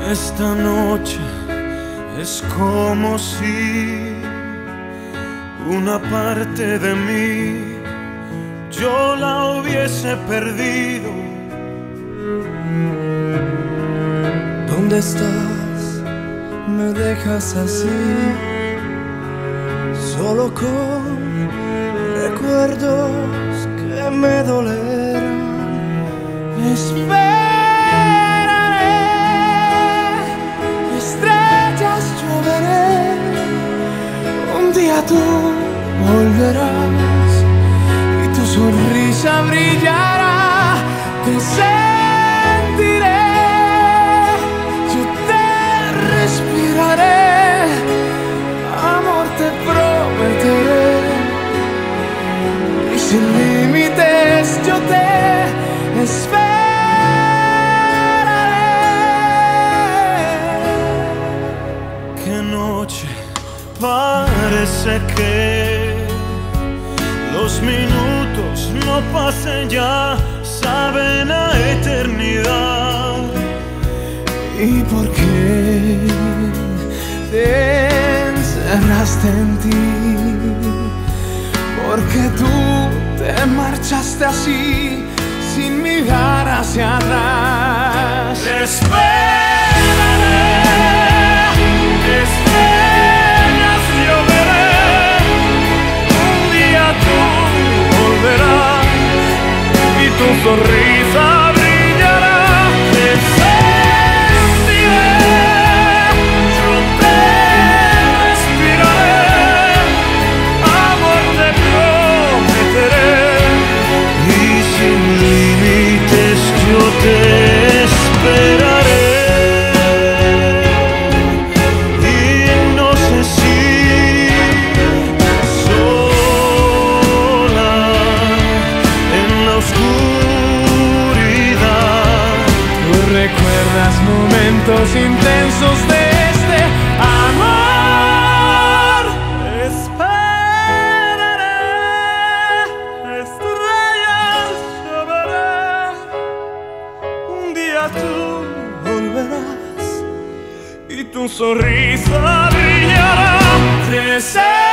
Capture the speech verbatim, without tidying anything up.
Esta noche es como si una parte de mí yo la hubiese perdido. ¿Dónde estás? Me dejas así, solo con recuerdos que me doleron. Esperaré, estrellas yo veré, un día tú volverás y tu sonrisa brillará. Te sentiré, yo te respiraré, amor te prometeré, y sin límites yo te esperaré. Qué noche, parece que los minutos no pasen ya, saben a eternidad. ¿Y por qué te encerraste en ti? Porque tú te marchaste así, sin mirar hacia atrás. Esperaré, estrellas yo veré, un día tú volverás y tu sonrisa brillará. Te sentiré, yo te respiraré, amor te prometeré, y sin límites yo te esperaré. Y no sé si sola en la oscuridad Tú recuerdas momentos intensos de este amor. Esperaré, estrellas yo veré, un día tú volverás y tu sonrisa brillará. Te